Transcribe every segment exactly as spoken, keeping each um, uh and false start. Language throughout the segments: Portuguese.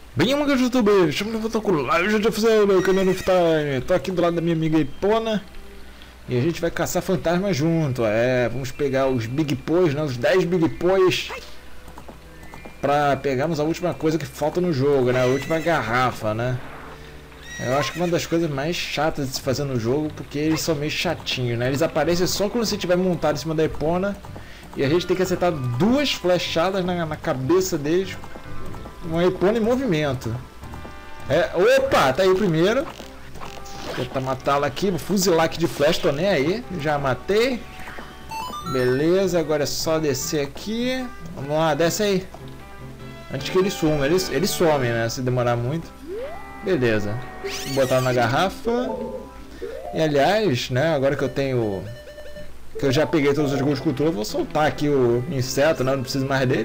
Bem, uma galera do YouTube, chamo de volta com live de oficial, meu canal no Time. Tô aqui do lado da minha amiga Epona e a gente vai caçar fantasmas junto. É, vamos pegar os Big Pois, né, os dez Big Pois, pra pegarmos a última coisa que falta no jogo, né, a última garrafa, né. Eu acho que uma das coisas mais chatas de se fazer no jogo, porque eles são meio chatinhos, né, eles aparecem só quando você estiver montado em cima da Epona e a gente tem que acertar duas flechadas na, na cabeça deles. Uma Epona em movimento. É, opa, tá aí o primeiro. Vou tentar matá-la aqui, vou fuzilar aqui de flecha, tô nem aí. Já matei. Beleza, agora é só descer aqui. Vamos lá, desce aí. Antes que ele suma, ele, ele some, né? Se demorar muito. Beleza. Vou botar na garrafa. E aliás, né, agora que eu tenho... Que eu já peguei todos os gols de cultura, eu vou soltar aqui o inseto, né? Não preciso mais dele.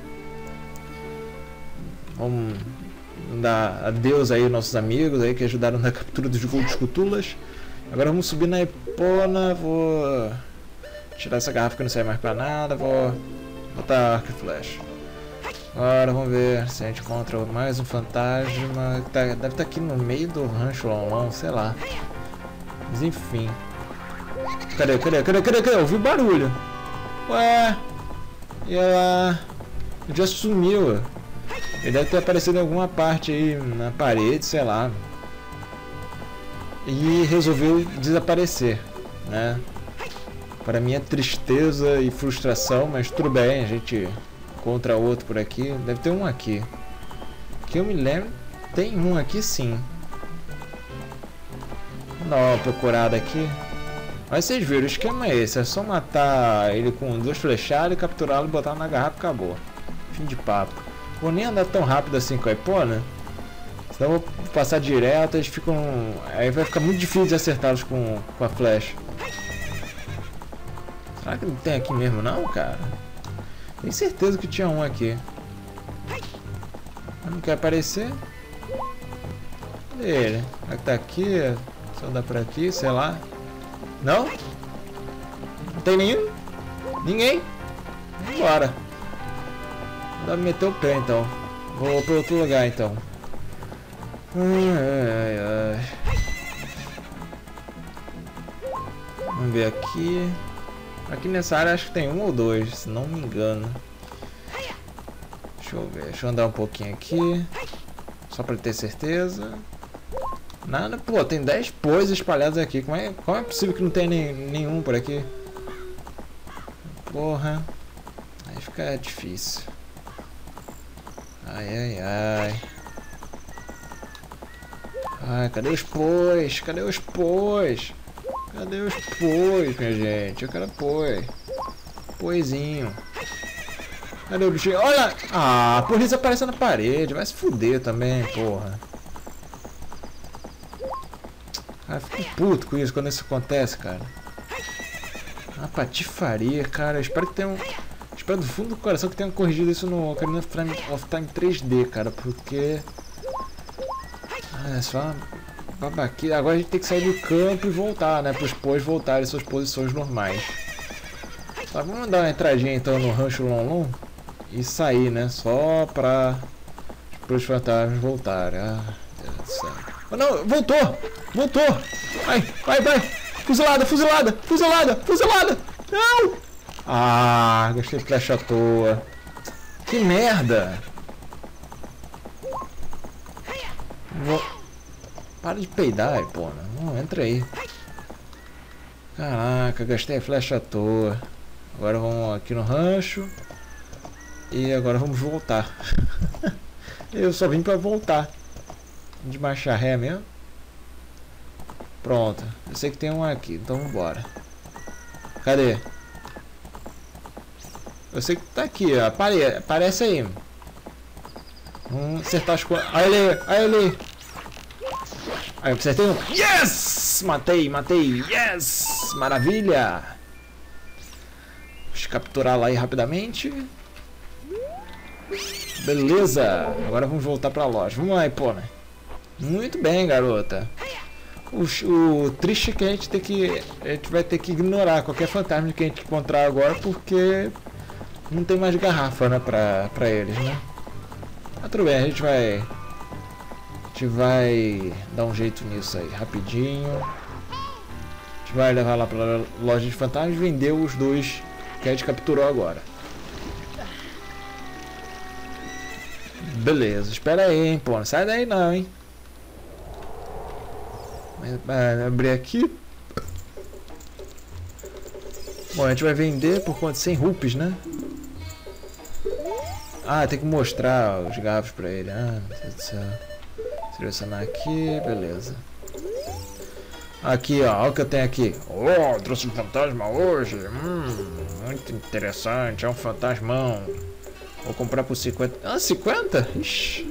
Vamos dar adeus aí aos nossos amigos aí que ajudaram na captura dos Gold Cutulas. Agora vamos subir na Epona. Vou tirar essa garrafa que não serve mais pra nada. Vou botar arco e flecha. Agora vamos ver se a gente encontra mais um fantasma. Tá, deve estar aqui no meio do rancho Lonlão, sei lá. Mas enfim. Cadê, cadê, cadê, cadê, cadê? Eu ouvi o barulho. Ué. E ela já sumiu. Ele deve ter aparecido em alguma parte aí na parede, sei lá. E resolveu desaparecer, né? Para minha tristeza e frustração, mas tudo bem, a gente encontra outro por aqui. Deve ter um aqui. Que eu me lembro, tem um aqui sim. Vamos dar uma procurada aqui. Mas vocês viram, o esquema é esse. É só matar ele com duas flechadas, capturá-lo e botar na garrafa e acabou. Fim de papo. Vou nem andar tão rápido assim com a Epona, senão eu vou passar direto, eles ficam... Aí vai ficar muito difícil de acertá-los com, com a flecha. Será que não tem aqui mesmo não, cara? Tenho certeza que tinha um aqui. Não quer aparecer? Cadê ele? Será que tá aqui? Só dá por aqui, sei lá. Não? Não tem nenhum? Ninguém? Vambora. Dá pra meter o pé então. Vou para outro lugar então. Ai, ai, ai. Vamos ver aqui. Aqui nessa área acho que tem um ou dois, se não me engano. Deixa eu ver. Deixa eu andar um pouquinho aqui. Só para ter certeza. Nada. Pô, tem dez pois espalhados aqui. Como é, como é possível que não tenha nem, nenhum por aqui? Porra. Aí fica difícil. Ai, ai, ai. Ai, cadê os pois? Cadê os pois? Cadê os pois, minha gente? Eu quero poi. Poizinho. Cadê o bichinho? Olha! Ah, a polícia apareceu na parede. Vai se fuder também, porra. Cara, eu fico puto com isso quando isso acontece, cara. Uma patifaria, cara. Eu espero que tenha um... Espero do fundo do coração que tenha corrigido isso no Ocarina of Time três D, cara, porque... Ah, é só babaquinha. Agora a gente tem que sair do campo e voltar, né, para os pois voltarem às suas posições normais. Tá, vamos dar uma entradinha então no Rancho Lonlon e sair, né, só para os fantasmas voltarem. Ah, Deus do céu. Oh, não, voltou! Voltou! Vai, vai, vai! Fuzilada, fuzilada, fuzilada, fuzilada! Não! Ah, gastei flecha à toa. Que merda! Vou... Para de peidar, Epona. Não, entra aí. Caraca, gastei a flecha à toa. Agora vamos aqui no rancho. E agora vamos voltar. Eu só vim pra voltar. De marcha ré mesmo. Pronto. Eu sei que tem um aqui, então vamos embora. Cadê? Eu sei que tá aqui, ó. Apare aparece aí. Vamos acertar as coisas. Olha ele, olha ele. Aí eu acertei um. Yes! Matei, matei. Yes! Maravilha! Deixa eu capturar lá aí rapidamente. Beleza! Agora vamos voltar pra loja. Vamos lá, Epona. Muito bem, garota. O, o triste é que a gente tem que. A gente vai ter que ignorar qualquer fantasma que a gente encontrar agora, porque não tem mais garrafa, né, pra, pra eles, né? Mas tudo bem, a gente vai A gente vai dar um jeito nisso aí, rapidinho. A gente vai levar lá pra loja de fantasmas e vender os dois que a gente capturou agora. Beleza, espera aí, hein, pô. Não sai daí não, hein. Vai abrir aqui. Bom, a gente vai vender por quanto? cem rupees, né? Ah, tem que mostrar os garfos pra ele. Ah, meu Deus do céu. Selecionar aqui, beleza. Aqui, ó, olha o que eu tenho aqui. Oh, trouxe um fantasma hoje. Hum, muito interessante, é um fantasmão. Vou comprar por cinquenta. Ah, cinquenta? Ixi.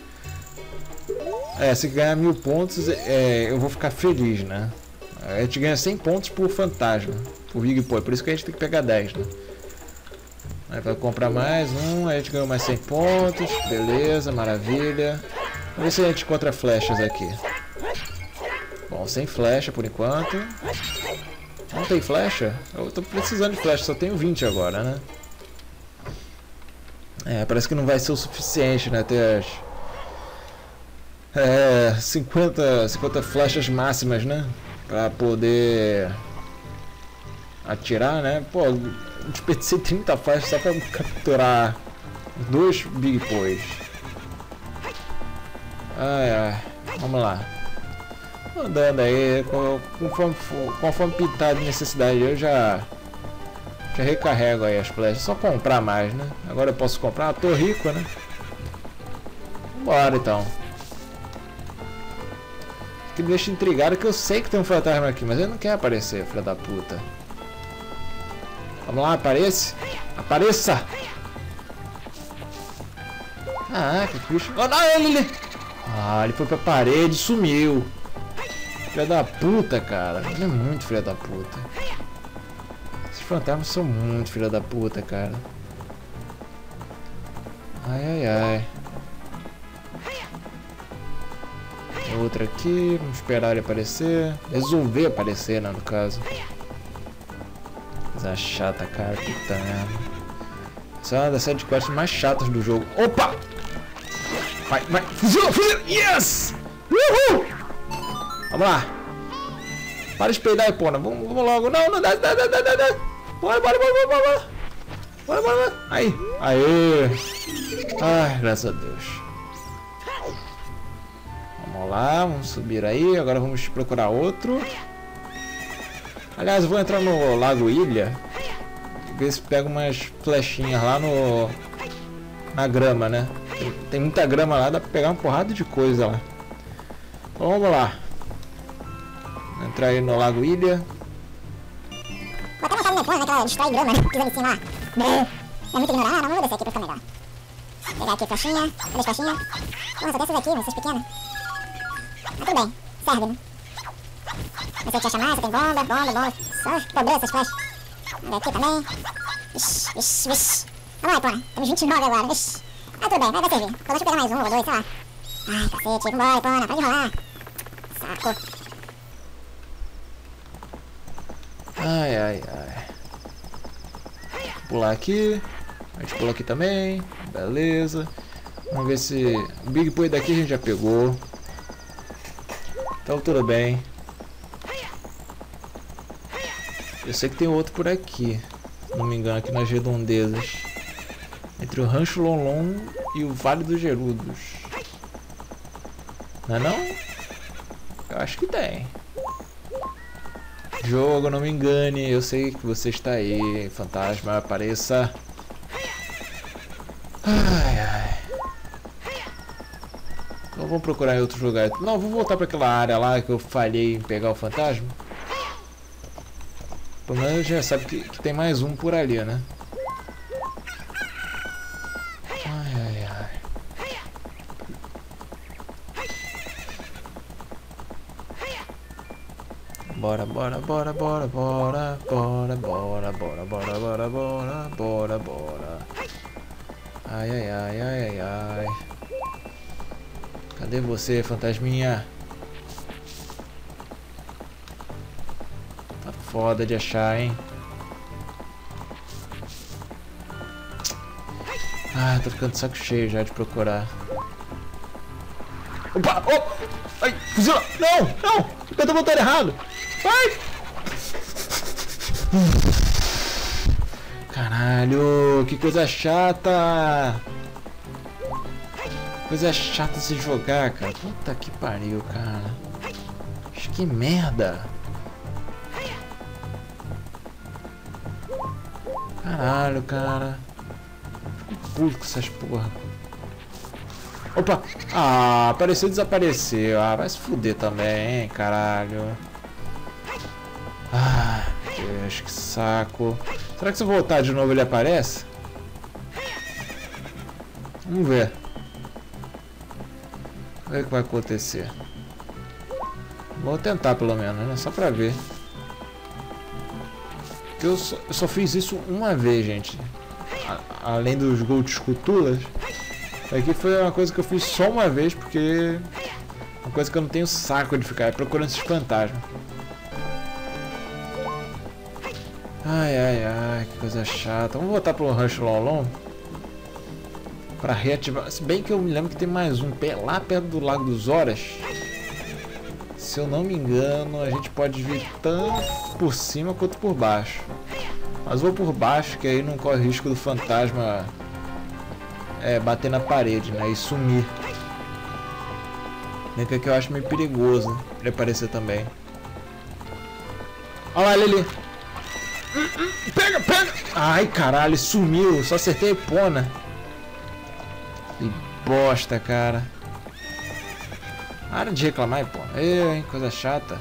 É, se ganhar mil pontos, é, eu vou ficar feliz, né? A gente ganha cem pontos por fantasma, por Big Boy, por isso que a gente tem que pegar dez, né? Aí vai comprar mais um, aí a gente ganhou mais cem pontos, beleza, maravilha. Vamos ver se a gente encontra flechas aqui. Bom, sem flecha por enquanto. Não tem flecha? Eu tô precisando de flecha, só tenho vinte agora, né? É, parece que não vai ser o suficiente, né? Ter as... É, cinquenta, cinquenta flechas máximas, né? Pra poder atirar, né? Pô, desperdicei trinta flechas só pra capturar dois Big Boys. Ai, ai. Vamos lá. Andando aí, conforme, conforme pintar de necessidade, eu já... Já recarrego aí as flechas. Só comprar mais, né? Agora eu posso comprar. Ah, tô rico, né? Bora então. O que me deixa intrigado é que eu sei que tem um fantasma aqui, mas ele não quer aparecer, filha da puta. Vamos lá, aparece. Apareça! Ah, que bicho. Oh, não, ele, ele... Ah, ele foi pra parede e sumiu. Filha da puta, cara. Ele é muito filha da puta. Esses fantasmas são muito filha da puta, cara. Ai, ai, ai. Outra aqui, vamos esperar ele aparecer. Resolver aparecer, né, no caso. Coisa chata, cara. Puta merda. Essa é uma das sete quests mais chatas do jogo. Opa! Vai, vai. Fuzila, fuzila! Yes! Uhul! Vamos lá. Para de peidar aí, pô. Vamos, vamos logo. Não, não dá, dá, dá, dá, dá. Bora, bora, bora, bora, bora. Bora, bora, bora. Aí. Aê. Ai, graças a Deus. Vamos lá, vamos subir aí. Agora vamos procurar outro. Aliás, eu vou entrar no Lago Ilha. Ver se pega umas flechinhas lá no... Na grama, né? Tem, tem muita grama lá, dá pra pegar uma porrada de coisa lá. Então vamos lá. Vou entrar aí no Lago Ilha. Vou até matar minha plana, que ela destrói grama, pisando em cima lá. É muito ignorante. Ah, não, vou descer aqui pra ficar melhor. Vou pegar aqui a flechinha. Cadê a flechinha? Nossa, dessas aqui, vocês pequenas. Mas tudo bem, serve, né? Não sei o que chamar, você tem bomba, bomba, bomba. Só cobrou essas flechas. Olha aqui também. Ixi, ixi, ixi. Vamos lá, Ipona. Temos vinte e nove agora. Ixi. Ah, tudo bem, vai, vai servir. Então deixa eu pegar mais um ou dois, sei lá. Ai, cacete. Vambora, Ipona. Pode enrolar. Saco. Ai, ai, ai. Pular aqui. A gente pula aqui também. Beleza. Vamos ver se... O Big Boy daqui a gente já pegou. Então tudo bem. Eu sei que tem outro por aqui. Se não me engano, aqui nas redondezas. Entre o Rancho Lonlon e o Vale dos Gerudos. Não é não? Eu acho que tem. Jogo, não me engane. Eu sei que você está aí. Fantasma, apareça. Ai, ai. Então vamos procurar em outros lugares. Não, vou voltar para aquela área lá que eu falhei em pegar o fantasma. Pelo menos a gente já sabe que, que tem mais um por ali, né? Ai, ai, ai. Bora, bora, bora, bora, bora, bora, bora, bora, bora, bora, bora, bora, bora. Ai, ai, ai, ai, ai, ai. Cadê você, fantasminha? Tá foda de achar, hein? Ah, tô ficando de saco cheio já de procurar. Opa! Opa! Ai! Fuzila! Não! Não! Eu tô botando errado! Ai! Caralho! Que coisa chata! Coisa chata se jogar, cara. Puta que pariu, cara. Acho que merda! Caralho, cara. Fico puto com essas porra. Opa! Ah, apareceu e desapareceu. Ah, vai se fuder também, hein, caralho. Ah, Deus, que saco. Será que se eu voltar de novo ele aparece? Vamos ver. Vamos ver o que vai acontecer. Vou tentar pelo menos, né? Só pra ver. Porque eu só, eu só fiz isso uma vez, gente. A, além dos Gold Esculturas. Aqui foi uma coisa que eu fiz só uma vez, porque... Uma coisa que eu não tenho saco de ficar procurando esses fantasmas. Ai, ai, ai, que coisa chata. Vamos voltar pro Rush Lolon. Pra reativar. Se bem que eu me lembro que tem mais um pé lá perto do Lago dos Horas. Se eu não me engano, a gente pode vir tanto por cima quanto por baixo. Mas vou por baixo, que aí não corre risco do fantasma é, bater na parede, né? E sumir. Nem que eu acho meio perigoso, né? Ele aparecer também. Olha lá, ele ali. Pega, pega! Ai, caralho, sumiu. Só acertei a Epona. Que bosta, cara. Para de reclamar, Epona. Eu, hein, coisa chata.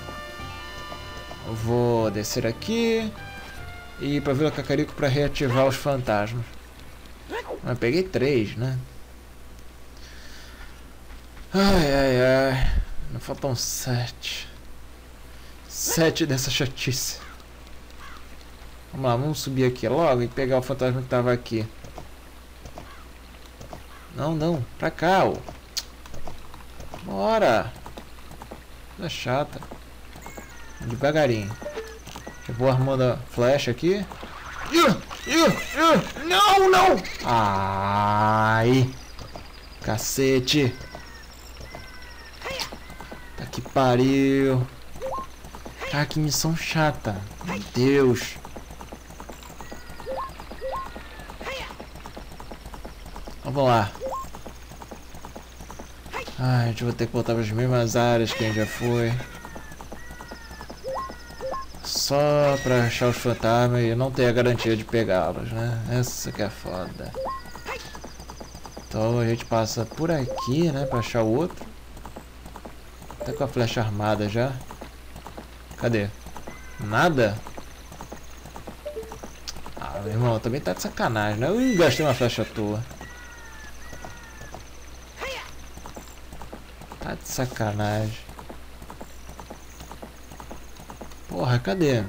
Eu vou descer aqui. E ir pra Vila Cacarico pra reativar os fantasmas. Eu peguei três, né? Ai, ai, ai. Não faltam sete. Sete dessa chatice. Vamos lá, vamos subir aqui logo e pegar o fantasma que tava aqui. Não, não, pra cá, ó. Bora. Coisa chata. Devagarinho. Eu vou armando a flecha aqui. Não, não! Ai! Cacete! Tá que pariu! Ah, que missão chata! Meu Deus! Vamos lá! Ai, a gente vai ter que voltar para as mesmas áreas que a gente já foi. Só pra achar os fantasmas e não ter a garantia de pegá-los, né? Essa que é foda. Então a gente passa por aqui, né? Pra achar o outro. Tá com a flecha armada já. Cadê? Nada? Ah, meu irmão, também tá de sacanagem, né? Eu gastei uma flecha à toa. Tá de sacanagem. Porra, cadê?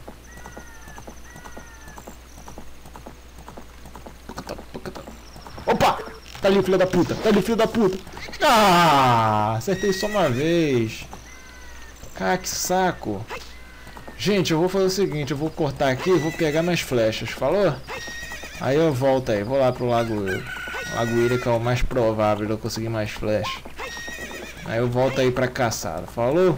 Opa! Tá ali, filho da puta! Tá ali, filho da puta! Ah! Acertei só uma vez. Cara, que saco. Gente, eu vou fazer o seguinte. Eu vou cortar aqui e vou pegar minhas flechas. Falou? Aí eu volto aí. Vou lá pro Lago Lago Ilha, que é o mais provável de eu conseguir mais flechas. Aí eu volto aí pra caçada. Falou?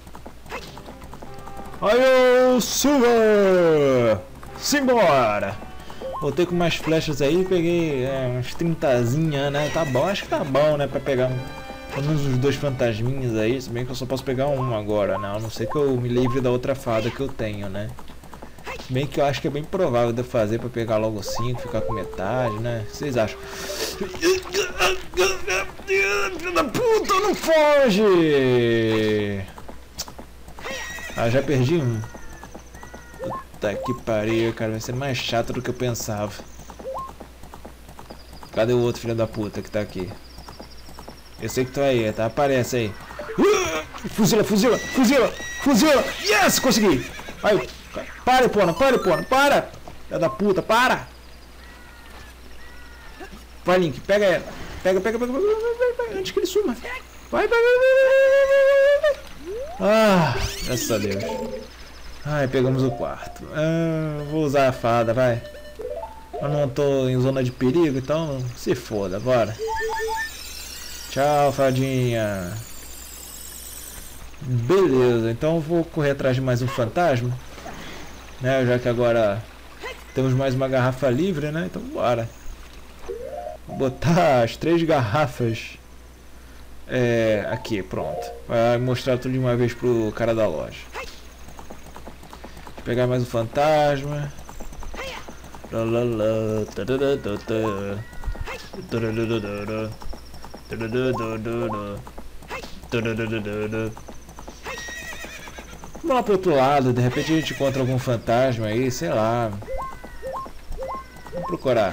Aí eu suba! Simbora! Voltei com mais flechas aí, peguei é, uns trintazinha, né? Tá bom, acho que tá bom, né? Pra pegar um, pelo menos os dois fantasminhas aí. Se bem que eu só posso pegar um agora, né? A não ser que eu me livre da outra fada que eu tenho, né? Se bem que eu acho que é bem provável de eu fazer pra pegar logo cinco, ficar com metade, né? O que vocês acham? Filho da puta, não foge! Ah, já perdi um. Puta que pariu, cara. Vai ser mais chato do que eu pensava. Cadê o outro filho da puta que tá aqui? Eu sei que tu é aí, tá? Aparece aí. Fuzila, fuzila, fuzila, fuzila. Yes, consegui. Aí, para, Epona, para, Epona, para. Filho da puta, para. Vai, Link, pega ela. Pega, pega, pega, pega, pega, pega, antes que ele suma. Vai, vai, vai, vai, vai, vai. Ah, graças a Deus. Ai, pegamos o quarto. Ah, vou usar a fada, vai. Eu não tô em zona de perigo, então se foda, bora. Tchau, fadinha. Beleza, então eu vou correr atrás de mais um fantasma, né? Já que agora temos mais uma garrafa livre, né? Então bora. Vou botar as três garrafas é, aqui, pronto. Vai mostrar tudo de uma vez pro cara da loja. Vou pegar mais um fantasma. Vamos lá pro outro lado, de repente a gente encontra algum fantasma aí, sei lá. Vamos procurar.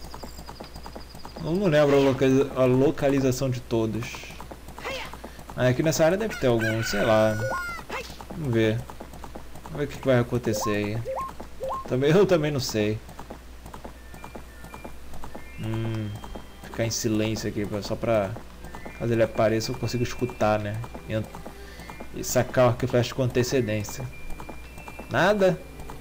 Eu não lembro a, localiza a localização de todos. Mas aqui nessa área deve ter algum, sei lá. Vamos ver. Vamos ver o que, que vai acontecer aí. Também, eu também não sei. Hum, ficar em silêncio aqui, só pra... Caso ele apareça eu consigo escutar, né? E, e sacar o arco e flecha com antecedência. Nada.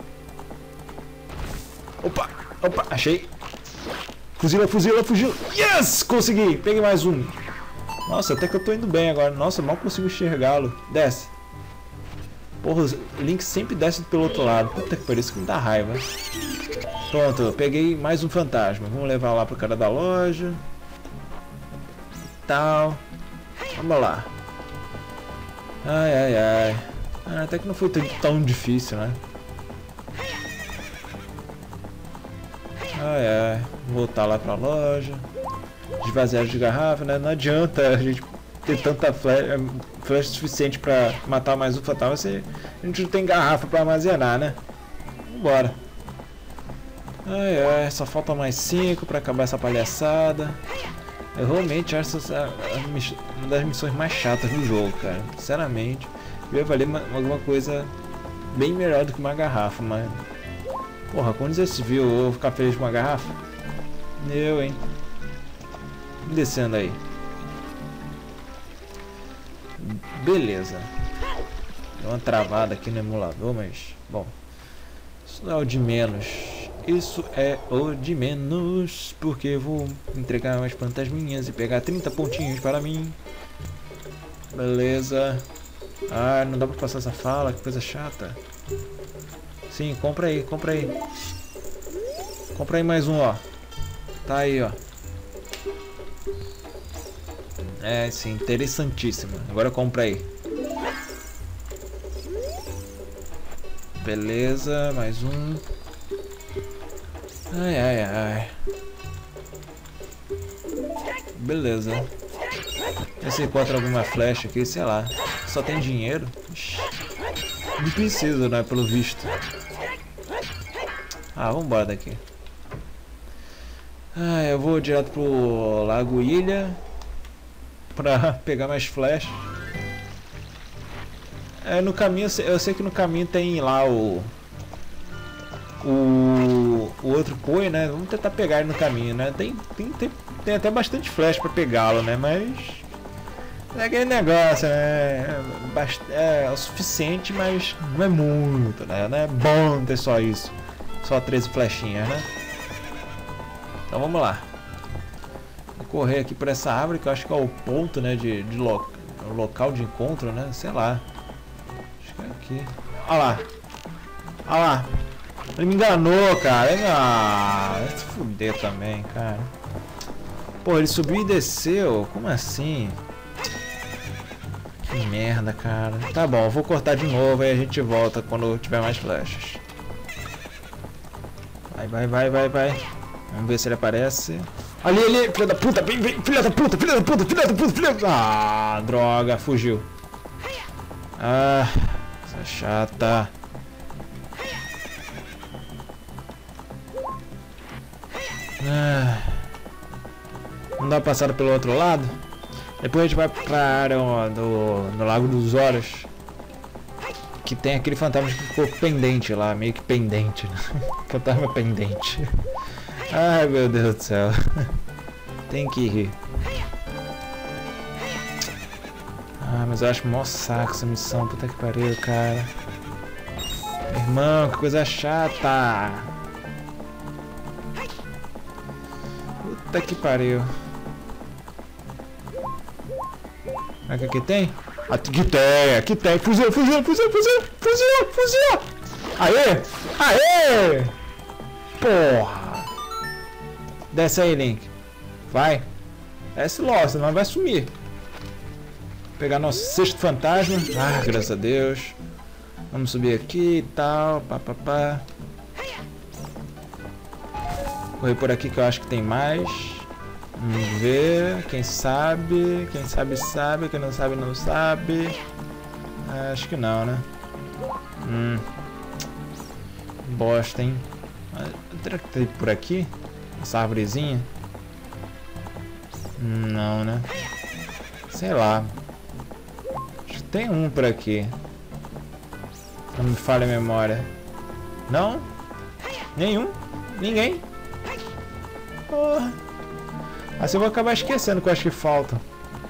Opa, opa, achei. Fuzila, fuzila, fuzila. Yes! Consegui, peguei mais um. Nossa, até que eu tô indo bem agora. Nossa, mal consigo enxergá-lo. Desce. Porra, o Link sempre desce pelo outro lado. Puta que pariu, isso que me dá raiva. Pronto, eu peguei mais um fantasma. Vamos levar lá pro cara da loja. Tal. Vamos lá. Ai, ai, ai. Ah, até que não foi tão difícil, né? Ai, ai. Voltar lá pra loja. Esvaziar de garrafa, né? Não adianta a gente ter tanta flecha, flecha suficiente pra matar mais um fantasma se a gente não tem garrafa pra armazenar, né? Vambora. Ai, ai. Só falta mais cinco pra acabar essa palhaçada. Eu realmente acho essa uma das missões mais chatas do jogo, cara. Sinceramente, ia valer uma, alguma coisa bem melhor do que uma garrafa, mas... Porra, quando você se viu, eu vou ficar feliz com uma garrafa? Eu, hein? Descendo aí. Beleza. Deu uma travada aqui no emulador, mas... Bom, isso não é o de menos. Isso é o de menos, porque eu vou entregar umas fantasminhas e pegar trinta pontinhos para mim. Beleza. Ah, não dá pra passar essa fala, que coisa chata. Sim, compra aí, compra aí. Compra aí mais um, ó. Tá aí, ó. É, sim, interessantíssimo. Agora compra aí. Beleza, mais um. Ai, ai, ai. Beleza. Vê se encontra alguma flecha aqui, sei lá. Só tem dinheiro? Ixi. Não precisa, né? Pelo visto. Ah, vamos embora daqui. Ah, eu vou direto pro Lago Ilha pra pegar mais flechas. É, no caminho, eu sei que no caminho tem lá o... O, o outro Poi, né? Vamos tentar pegar ele no caminho, né? Tem, tem, tem, tem até bastante flecha pra pegá-lo, né? Mas... É aquele negócio, né? É, é o suficiente, mas não é muito, né? Não é bom ter só isso. Só treze flechinhas, né? Então vamos lá. Vou correr aqui por essa árvore, que eu acho que é o ponto, né? De, de lo, o local de encontro, né? Sei lá. Acho que é aqui. Olha lá. Olha lá. Ele me enganou, cara. Ah, vai se fuder também, cara. Pô, ele subiu e desceu. Como assim? Que merda, cara. Tá bom, eu vou cortar de novo e a gente volta quando tiver mais flechas. Vai, vai, vai, vai, vai. Vamos ver se ele aparece. Ali, ali, filha da puta, vem, vem, filha da puta, filha da puta, filha da puta, filha da... Ah, droga, fugiu. Ah, essa chata. Ah, não dá pra passar pelo outro lado? Depois a gente vai pra área ó, do, no Lago dos Horas, que tem aquele fantasma que ficou pendente lá, meio que pendente, né? Fantasma pendente. Ai meu Deus do céu. Tem que rir. Ah, mas eu acho mó saco essa missão, puta que pariu, cara. Meu irmão, que coisa chata. Puta que pariu. Será que aqui tem? Aqui tem, aqui tem. Fuzil, fuzil, fuzil, fuzil, fuzil, fuzil. Aê! Aê! Porra! Desce aí, Link. Vai. Desce logo, senão vai sumir. Pegar nosso sexto fantasma. Ah, graças a Deus. Vamos subir aqui e tal. Pá, pá, pá. Correr por aqui que eu acho que tem mais. Vamos ver. Quem sabe. Quem sabe, sabe. Quem não sabe, não sabe. Ah, acho que não, né? Hum. Bosta, hein? Será que tem por aqui? Essa árvorezinha? Não, né? Sei lá. Acho que tem um por aqui. Não me falha a memória. Não? Nenhum? Ninguém? Porra. Assim eu vou acabar esquecendo que eu acho que falta.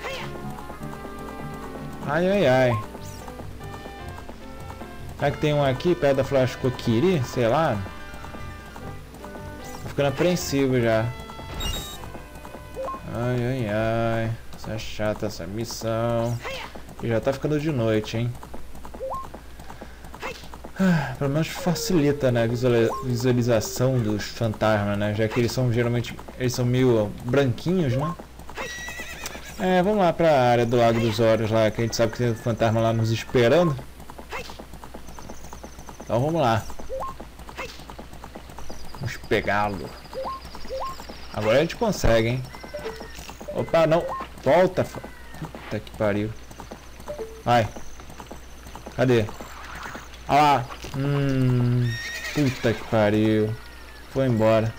Ai, ai, ai. Será que tem um aqui perto da Floresta Kokiri? Sei lá. Tô ficando apreensivo já. Ai, ai, ai. Essa é chata essa missão. E já tá ficando de noite, hein? Ah, pelo menos facilita, né, a visualização dos fantasmas, né? Já que eles são geralmente... Eles são meio branquinhos, né? É, vamos lá pra área do Lago dos Olhos lá, que a gente sabe que tem um fantasma lá nos esperando. Então vamos lá. Vamos pegá-lo. Agora a gente consegue, hein? Opa, não. Volta. Puta que pariu. Vai. Cadê? Olha lá. Hum. Puta que pariu. Foi embora.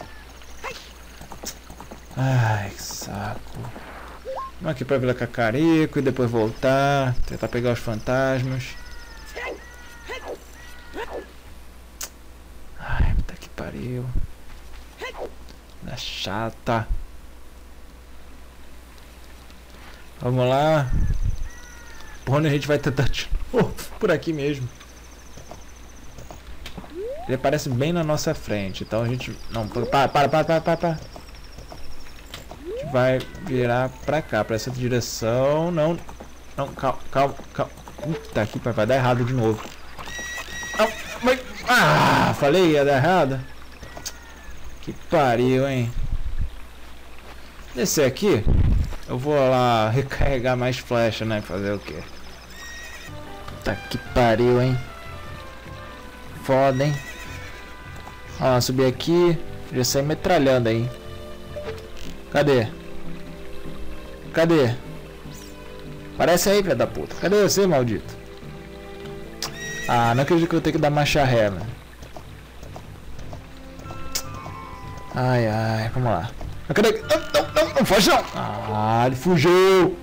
Ai, que saco. Vamos aqui pra Vila Cacarico e depois voltar. Tentar pegar os fantasmas. Ai, puta que pariu. Da chata. Vamos lá. Por onde a gente vai tentar de novo? Por aqui mesmo. Ele aparece bem na nossa frente. Então a gente... Não, para, para, para, para, para, para. A gente vai virar pra cá, pra essa direção. Não, não, calma, calma, calma. Puta que vai dar errado de novo. Não, vai... Ah, falei, ia dar errado. Que pariu, hein. Descer aqui. Eu vou lá recarregar mais flecha, né? Fazer o quê? Puta que pariu, hein. Foda, hein. Ó, subir aqui. Já saí metralhando aí. Cadê? Cadê? Aparece aí, filha da puta. Cadê você, maldito? Ah, não acredito que eu vou ter que dar marcha ré, mano. Ai, ai, vamos lá. Cadê? Não, não, não, não foge não. Ah, ele fugiu.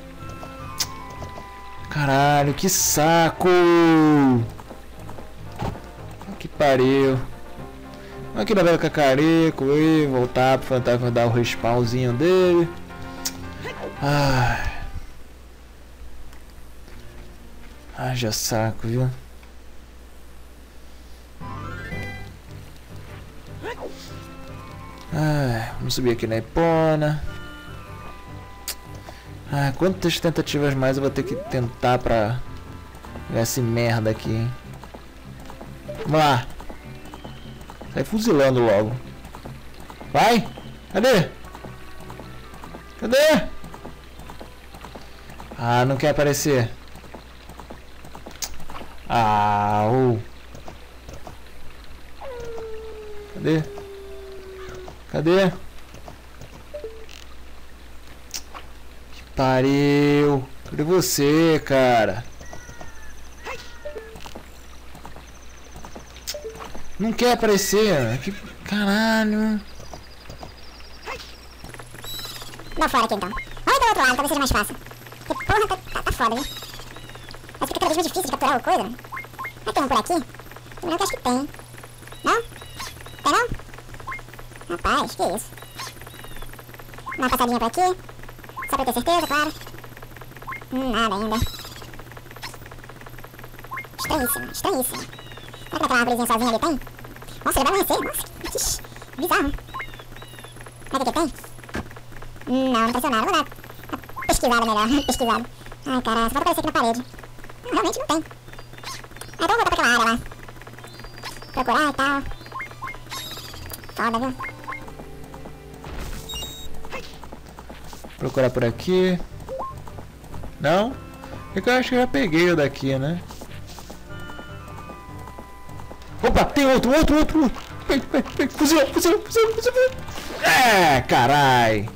Caralho, que saco. Que pariu. Vamos aqui na Vila Cacarico e voltar pro fantasma dar o respawnzinho dele. Ai. Ai, já saco, viu? Ai, vamos subir aqui na Epona. Ai, quantas tentativas mais eu vou ter que tentar pra pegar esse merda aqui, hein? Vamos lá. Sai fuzilando logo. Vai! Cadê? Cadê? Ah, não quer aparecer. Ah, oh. Cadê? Cadê? Que pariu. Cadê você, cara? Não quer aparecer. Que caralho. Dá fora aqui então. Vamos do outro lado, talvez seja mais fácil. Porque porra, tá, tá, tá foda, viu? Mas fica cada vez mais difícil de capturar o coisa. Vai ter um por aqui? Não, que acho que tem. Não? Tem não? Rapaz, que isso? Dá uma passadinha por aqui. Só pra ter certeza, claro. Hum, nada ainda. Estranhíssimo, estranhíssimo. Será que naquela árvorezinha sozinha ali tem? Nossa, ele vai amanhecer. Nossa, que bizarro. Será que aqui tem? Hum, não, não apareceu nada. Vou dar uma pesquisada melhor. Pesquisada. Ai, cara, só falta aparecer aqui na parede. Não, realmente não tem. Ah, então eu vou voltar pra aquela área lá. Procurar e tal. Foda, viu? Procurar por aqui. Não? É que eu acho que eu já peguei o daqui, né? Opa, tem outro, outro, outro, outro. Vem, vem, vem, fuzil, fuzil, fuzil, fuzil. É, carai.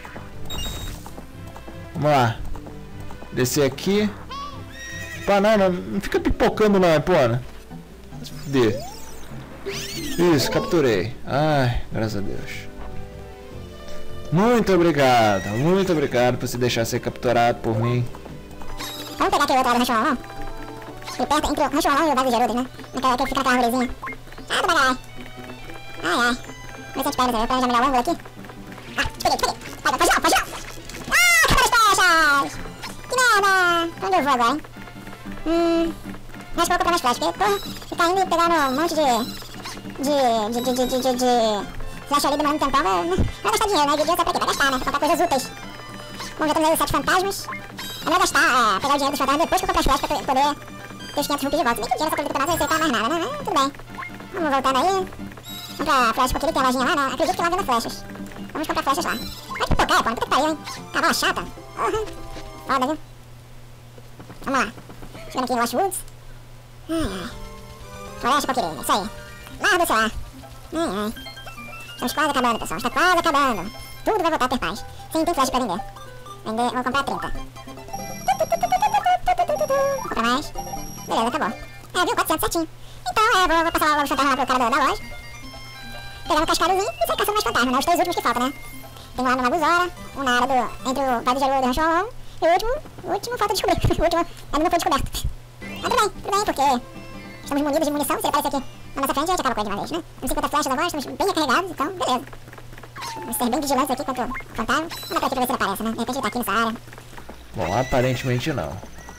Vamos lá. Descer aqui. Pá, não, não, não fica pipocando não, pô. Se fuder. Isso, capturei. Ai, graças a Deus. Muito obrigado, muito obrigado por se deixar ser capturado por mim. Vamos pegar aquele outro lado do rancho Malão? E perto, entre o rancho Malão e o Vale de Gerudo, né? Naquela que fica naquela arvorezinha. Ah, do bagarai. Ai, ai. Vamos ver se a gente pega, eu planejar melhor o ângulo aqui. Ah, peguei, peguei. Vai, pode não, pode não. Ah, câmeras flechas! Que merda! Pra onde eu vou agora, hein? Hum... Acho que eu vou comprar mais flechas, porque, porra, ficar indo e pegar um monte de... De... De... De... De... De... de, de... Flecha ali demorando um tempão, vai, vai gastar dinheiro, né? De dinheiro sabe pra quê? Vai gastar, né? Vai comprar coisas úteis. Bom, já estamos aí os sete fantasmas. É melhor gastar, é, pegar o dinheiro dos fantasmas depois que eu comprar as flechas pra poder ter os quinhentos rupees de volta. Nem que o dinheiro nessa coisa do campeonato não vai aceitar mais nada, né? Mas tudo bem. Vamos voltando aí. Vamos pra flecha, porque ele tem a lojinha lá, né? Acredito que lá venda flechas. Vamos comprar flechas lá. Vai que tocar, pô. Puta que pariu, hein? Cavalo chata. Uhum. Foda, viu? Vamos lá. Chegando aqui em Lost Woods. Ai, ai. Floresta Pokémon, isso aí. Larga do celular. Ai, ai. Estamos quase acabando, pessoal. Está quase acabando. Tudo vai voltar a ter paz. Sim, tem flash pra vender. Vender, vou comprar trinta. Vou comprar mais. Beleza, acabou. É, viu? quatrocentos certinho. Então, é, vou, vou passar lá o fantasma lá pro cara da, da loja. Pegar um cascarozinho e sair caçando mais fantasmas, né? Os três últimos que faltam, né? Tem um lá no Lago Zora, um na área do... entre o Vale de Gerudo e o Rancho Malão. E o último... O último falta descobrir. O último ainda não foi descoberto. Mas tudo bem, tudo bem, porque... Estamos munidos de munição. Se ele aparecer aqui na nossa frente, a gente acaba com ele de uma vez, né? Temos cinquenta flechas agora, estamos bem recarregados, então, beleza. Vamos ser bem vigilantes aqui quanto o fantasma. Vamos dar pra aqui pra ver se ele aparece, né? De repente ele tá aqui nessa área. Bom, aparentemente não.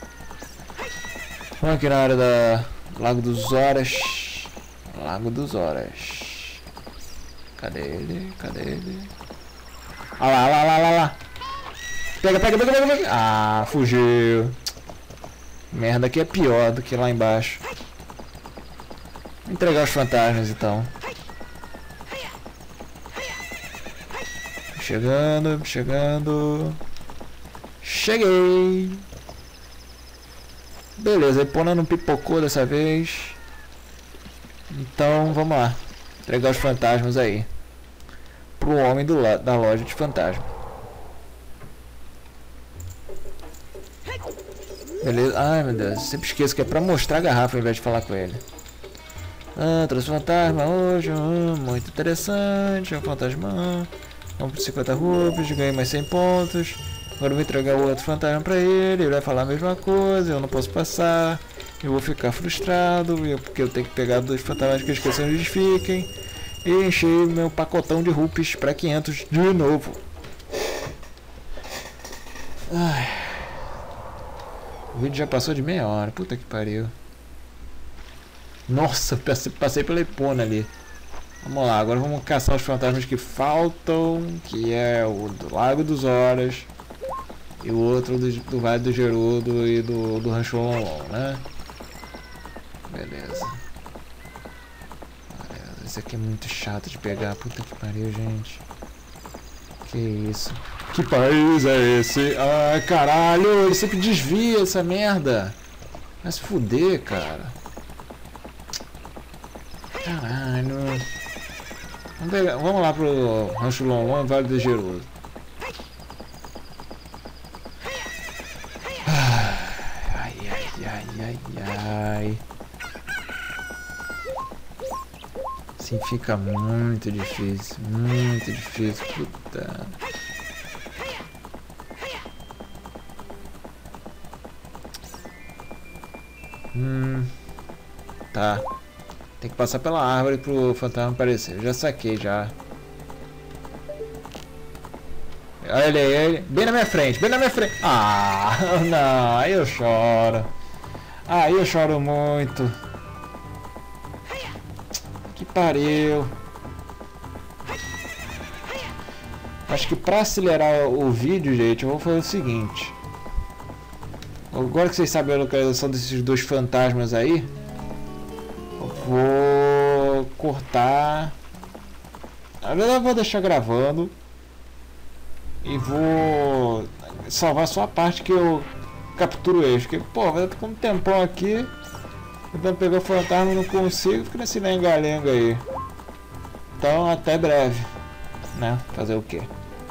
Vamos aqui na área da Lago dos Horas. Lago dos Horas. Cadê ele? Cadê ele? Olha lá, olha lá, olha lá, olha lá. Pega, pega, pega, pega, pega. Ah, fugiu. Merda, aqui é pior do que lá embaixo. Vou entregar os fantasmas então. Chegando, chegando. Cheguei. Beleza, a Epona não pipocou dessa vez. Então vamos lá. Entregar os fantasmas aí. Pro homem do la da loja de fantasma. Beleza. Ai meu Deus, sempre esqueço que é pra mostrar a garrafa ao invés de falar com ele. Ah, trouxe fantasma hoje, ah, muito interessante, é um fantasma. Vamos por cinquenta rupias, ganhei mais cem pontos. Agora eu vou entregar o outro fantasma pra ele, ele vai falar a mesma coisa, eu não posso passar. Eu vou ficar frustrado, eu, porque eu tenho que pegar dois fantasmas que eu esqueci onde eles fiquem. E encher meu pacotão de rupias pra quinhentos de novo. Ai. O vídeo já passou de meia hora, puta que pariu. Nossa, passei pela Epona ali. Vamos lá, agora vamos caçar os fantasmas que faltam, que é o do Lago dos Horas e o outro do, do Vale do Gerudo e do, do Rancho Malão, né? Beleza. Beleza. Esse aqui é muito chato de pegar, puta que pariu, gente. Que isso? Que país é esse? Ai, caralho, ele sempre desvia essa merda. Vai se fuder, cara. Caralho. Vamos, pegar, vamos lá pro Rancho Malão e Vale do Gerudo. Ai, ai, ai, ai, ai. Assim fica muito difícil, muito difícil, puta. Hum, tá. Tem que passar pela árvore pro fantasma aparecer. Eu já saquei já. Olha ele aí, ele. Bem na minha frente, bem na minha frente. Ah, não, aí eu choro. Aí eu choro muito. Que pariu. Acho que pra acelerar o vídeo, gente, eu vou fazer o seguinte. Agora que vocês sabem a localização desses dois fantasmas aí, eu vou cortar. Na verdade eu vou deixar gravando e vou salvar só a parte que eu capturo eles, porque pô, vai ficar um tempão aqui tentando pegar o fantasma, não consigo, fica nesse lenga-lenga aí. Então até breve, né? Fazer o quê?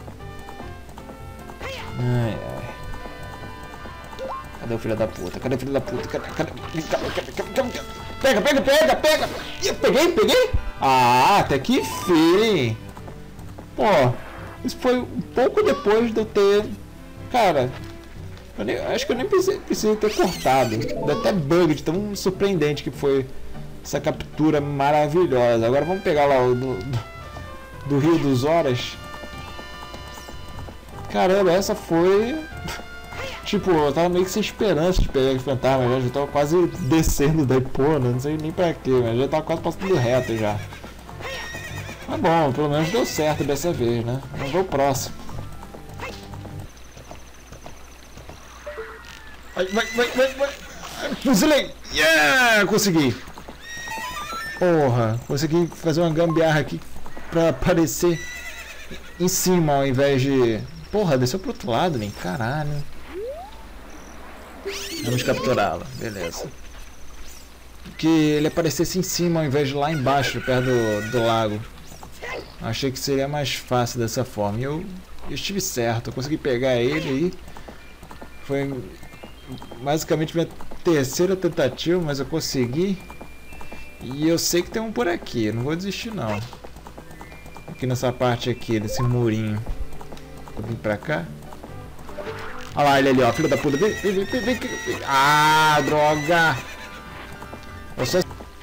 Ai, ai. Cadê o filho da puta? Cadê o filho da puta? Cadê? Cadê? Cadê? Cadê? Cadê? Cadê? Pega, pega, pega, pega! Ih, peguei, peguei! Ah, até que enfim! Pô, isso foi um pouco depois de eu ter... Cara, eu nem, acho que eu nem precisei, precisei ter cortado. Deu até bug de tão surpreendente que foi essa captura maravilhosa. Agora vamos pegar lá o do, do, do Rio dos Horas. Caramba, essa foi... Tipo, eu tava meio que sem esperança de pegar aquele fantasma, já, já tava quase descendo da Epona, não sei nem pra quê, mas já tava quase passando reto já. Mas bom, pelo menos deu certo dessa vez, né? Vamos ver o próximo. Vai, vai, vai, vai, vai! Fuzilei! Yeah! Consegui! Porra, consegui fazer uma gambiarra aqui pra aparecer em cima ao invés de... Porra, desceu pro outro lado, nem caralho. Vamos capturá-lo, beleza. Que ele aparecesse em cima ao invés de lá embaixo, perto do, do lago. Achei que seria mais fácil dessa forma. E eu, eu estive certo, eu consegui pegar ele aí. Foi basicamente minha terceira tentativa, mas eu consegui. E eu sei que tem um por aqui, não vou desistir não. Aqui nessa parte aqui, desse murinho. Vou vir pra cá. Olha lá ele ali, ó, filho da puta. Vem, vem, vem, vem, vem, vem. Ah, droga! Eu só...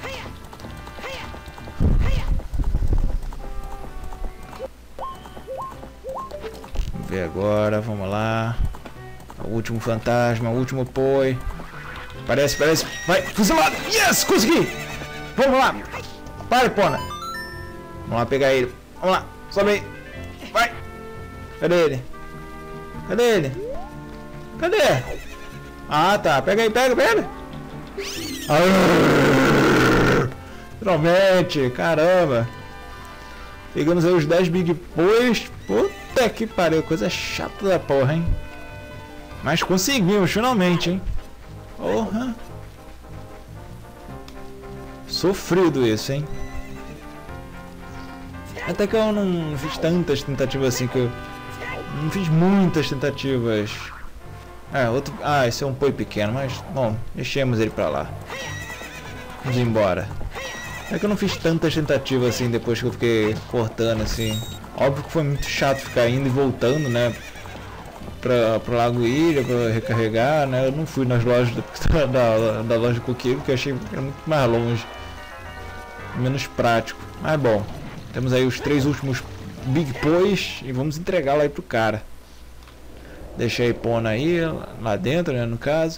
Vamos ver agora, vamos lá. O último fantasma, o último poi. Parece, parece. Vai, fuzilado! Yes! Consegui! Vamos lá! Para, Epona! Vamos lá pegar ele. Vamos lá, sobe aí. Vai! Cadê ele? Cadê ele? Cadê? Ah, tá. Pega aí, pega, pega. Ah, finalmente, caramba. Pegamos aí os dez Big Boys. Puta que pariu, coisa chata da porra, hein? Mas conseguimos, finalmente, hein? Porra. Sofrido isso, hein? Até que eu não fiz tantas tentativas assim, que eu não fiz muitas tentativas. É, outro... Ah, esse é um poi pequeno, mas... Bom, deixemos ele pra lá. Vamos embora. É que eu não fiz tantas tentativas assim, depois que eu fiquei cortando, assim. Óbvio que foi muito chato ficar indo e voltando, né? Pra, pro Lago Ilha, pra recarregar, né? Eu não fui nas lojas da, da, da loja Coqueiro, porque eu achei que era muito mais longe. Menos prático. Mas bom, temos aí os três últimos Big Pois e vamos entregá-la aí pro cara. Deixei a Epona aí, lá dentro, né, no caso.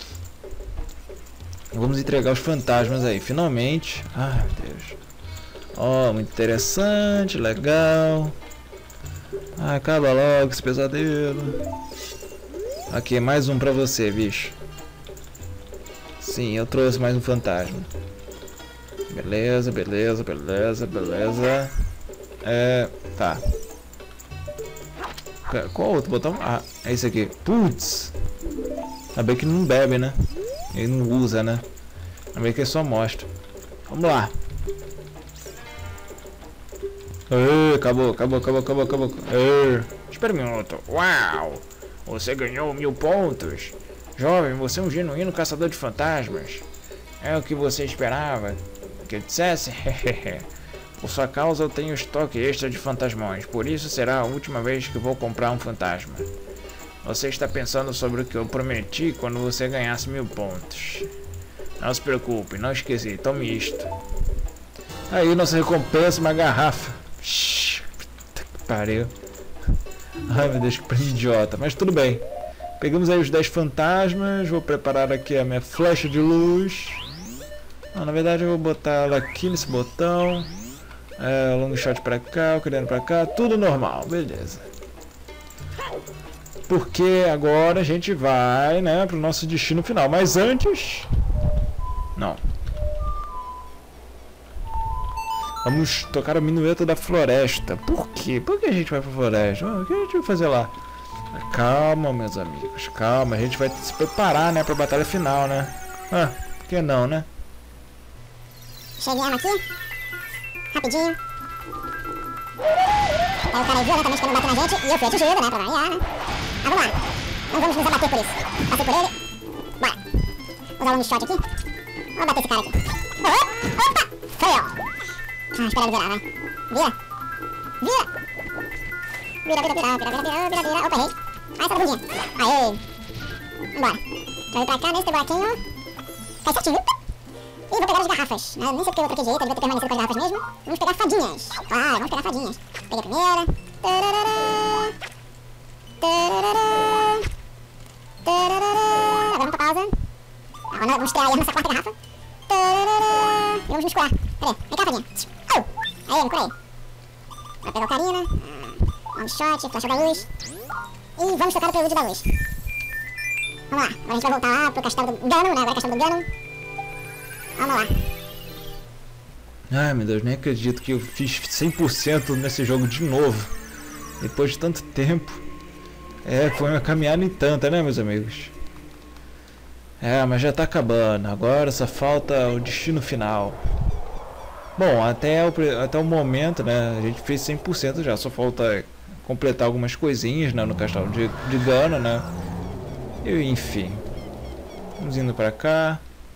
Vamos entregar os fantasmas aí, finalmente. Ai, meu Deus. Ó, oh, muito interessante, legal. Ah, acaba logo esse pesadelo. Aqui, mais um pra você, bicho. Sim, eu trouxe mais um fantasma. Beleza, beleza, beleza, beleza. É, tá. Qual outro botão? Ah, é esse aqui. Putz. Ainda bem que não bebe, né? Ele não usa, né? Ainda bem que ele só mostra. Vamos lá. Ei, acabou, acabou, acabou, acabou, acabou. Ei. Espera um minuto. Uau! Você ganhou mil pontos. Jovem, você é um genuíno caçador de fantasmas. É o que você esperava que eu dissesse? Por sua causa eu tenho estoque extra de fantasmões, por isso será a última vez que vou comprar um fantasma. Você está pensando sobre o que eu prometi quando você ganhasse mil pontos. Não se preocupe, não esqueci, tome isto. Aí nossa recompensa, uma garrafa. Shhh, puta que pariu. Ai meu Deus, que prende idiota, mas tudo bem. Pegamos aí os dez fantasmas, vou preparar aqui a minha flecha de luz. Não, na verdade eu vou botar ela aqui nesse botão. É, long shot pra cá, o criando pra cá, tudo normal, beleza. porque agora a gente vai, né, pro nosso destino final. Mas antes... Não. Vamos tocar a minueta da floresta. Por quê? Por que a gente vai pra floresta? O que a gente vai fazer lá? Calma, meus amigos. Calma, a gente vai se preparar, né, pra batalha final, né? Ah, por que não, né? Chegamos aqui. Rapidinho. Aí o cara viu, né, também querendo bater na gente. E eu fui atingido, né, pra variar, né? Mas vamos lá. Não vamos nos abater por isso. Passei por ele. Bora. Vou usar um shot aqui. Vamos bater esse cara aqui. Opa! Opa! Foi, ó. Ah, espera ele virar, vai. Vira. Vira. Vira, vira, vira, vira, vira, vira, vira, vira. Opa, errei. Ai, essa bundinha. Aê. Vambora. Pra vir pra cá, nesse buraquinho. Cai certinho. E vou pegar as garrafas. Né? Nem sei porque eu troquei de jeito, devia ter permanecido com as garrafas mesmo. Vamos pegar fadinhas. Claro, vamos pegar fadinhas. Peguei a primeira. Tararara. Tararara. Tararara. Agora vamos pra pausa. Agora vamos ter aí a nossa quarta garrafa. Tararara. E vamos nos curar. Cadê? Vem cá, fadinha. Oh. Aí, me curei. Vai pegar o Karina. Um shot, flecha da luz. E vamos tocar o prelúdio da luz. Vamos lá. Agora a gente vai voltar lá pro castelo do Ganon, né? Agora é castelo do Ganon. Vamos lá. Ai, meu Deus, nem acredito que eu fiz cem por cento nesse jogo de novo. Depois de tanto tempo. É, foi uma caminhada em tanta, né, meus amigos? É, mas já tá acabando. Agora só falta o destino final. Bom, até o, até o momento, né, a gente fez cem por cento já. Só falta completar algumas coisinhas, né, no castelo de, de Ganon, né? E, enfim. Vamos indo pra cá.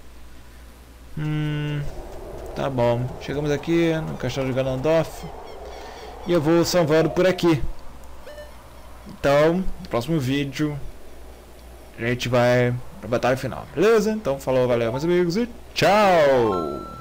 Hum, tá bom. Chegamos aqui no castelo de Ganondorf. E eu vou salvando por aqui. Então, no próximo vídeo a gente vai pra batalha final, beleza? Então falou, valeu meus amigos e tchau!